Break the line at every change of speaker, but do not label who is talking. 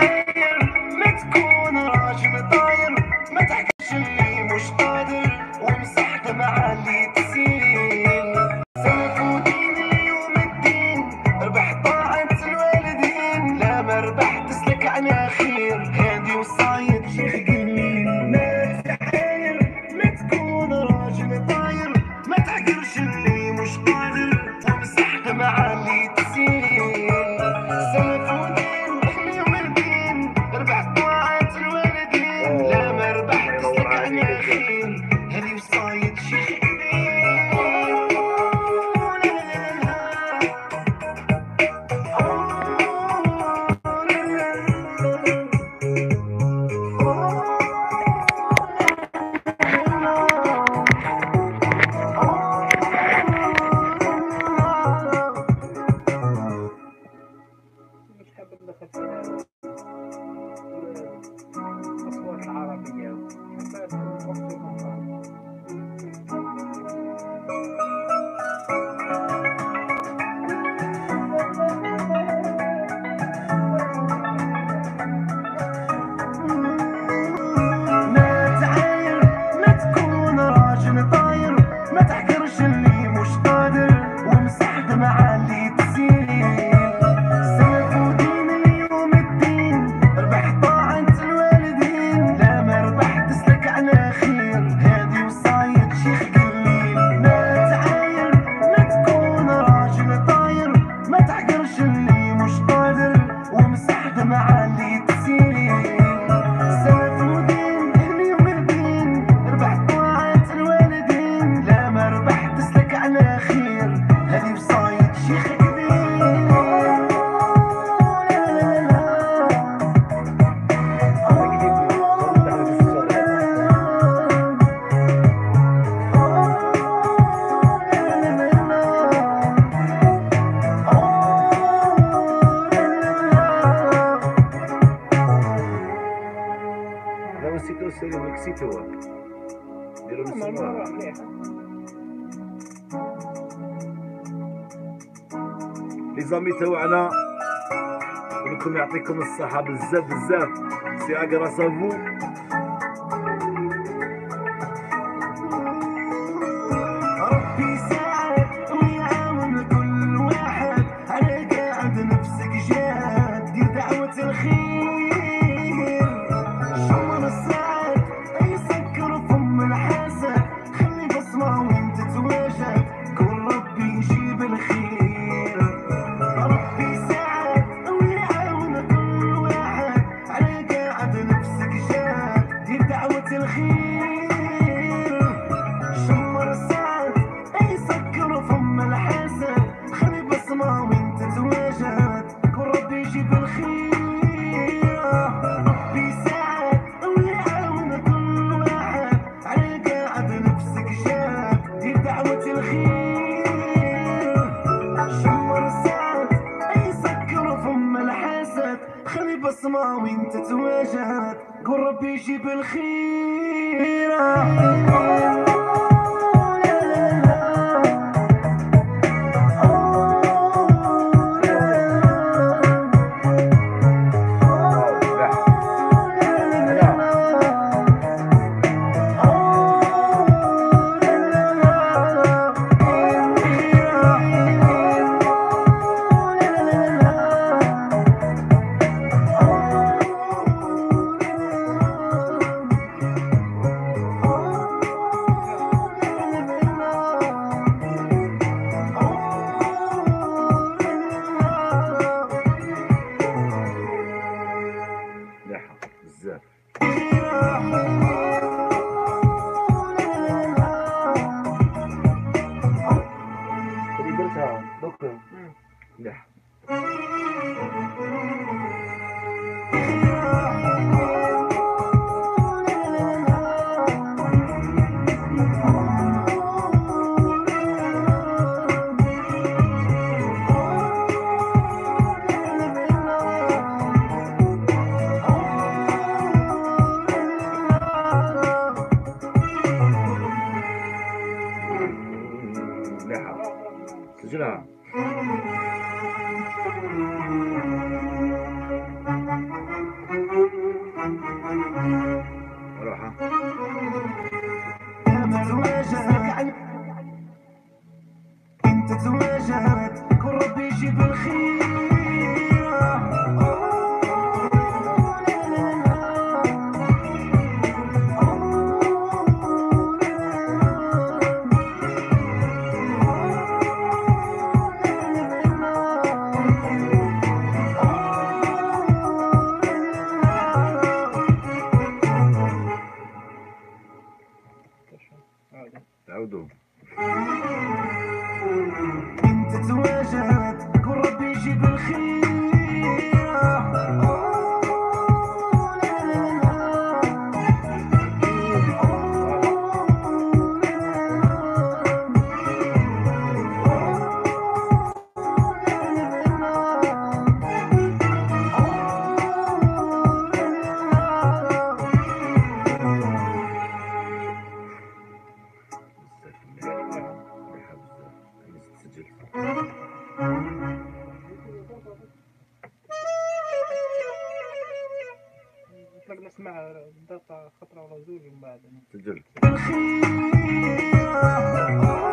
لي زامي تاوعنا ولكم يعطيكم الصحة بزاف بزاف. سي غراس افو
ربي يساعد ويعاون كل واحد على قاعد نفسك جاد دير دعوة الخير شمر السعد يسكر فم الحسد خلي بصمة وانت تواجد كل ربي يجيب الخير. ربي يساعد ويعاون كل واحد على قاعد نفسك جاد دير دعوة الخير شمر السعد يسكر فم الحسد خلي بصمة وانت تواجد كل ربي يجيب الخير. ربي يساعد ويعاون كل واحد على قاعد نفسك جاد دير دعوة الخير شمر السعد يسكر فم الحسد خلي بصمة وانت تواجد كل ربي يجيب الخير.
نسمع دقة خطرة ولا زوج ومن بعد
سجل.
الخير